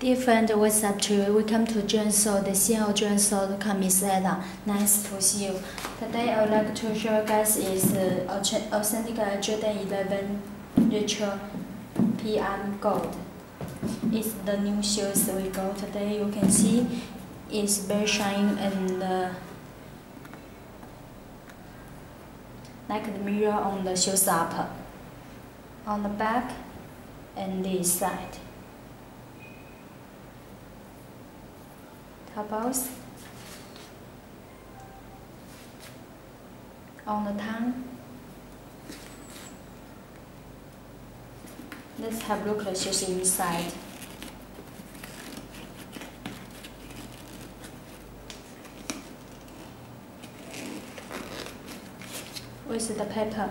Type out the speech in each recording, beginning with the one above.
Dear friend, what's up to you? Welcome to Juanso, the CEO of Juanso, Miss Ella. Nice to see you. Today I would like to show you guys is authentic Jordan 11 Retro PM Gold. It's the new shoes we got today. You can see it's very shiny and like the mirror on the shoes up, on the back and this side. Tables on the tongue. Let's have a look at the shoes inside. With the paper.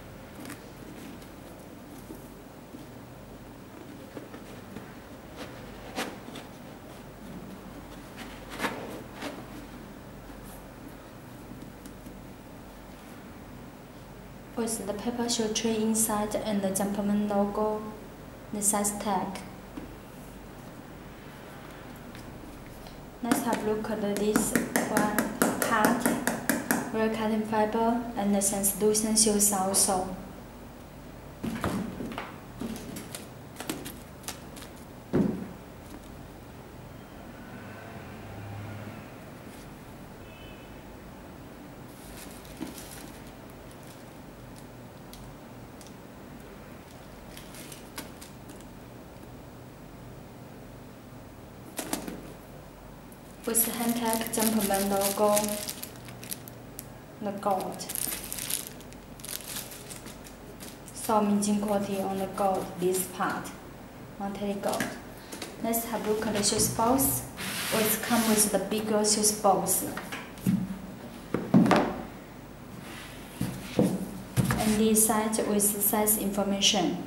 With the paper shoe tray inside and the Jumpman logo, the size tag. Let's have a look at this one part, real cotton fiber and the translucent shoes also. With the hand tag Jumpman logo, the gold. So amazing quality on the gold, this part, metallic gold. Let's have a look at the shoes box. It comes with the bigger shoes box. And this side with size information.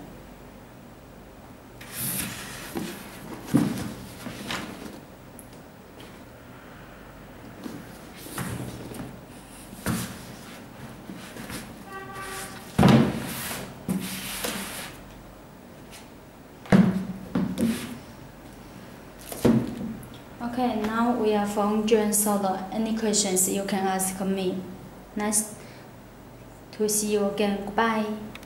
Okay, now we are from Juanso. Any questions you can ask me. Nice to see you again. Goodbye.